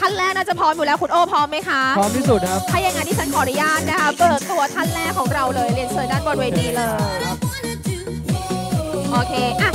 ท่านแรกน่าจะพร้อมอยู่แล้วคุณโอพร้อมไหมคะพร้อมที่สุดครับถ้าอย่างนั้นดิฉันขออนุญาตนะคะเปิดตัวท่านแรกของเราเลยเรียนเชิญด้านบนเวทีเลยโอเคอ่ะ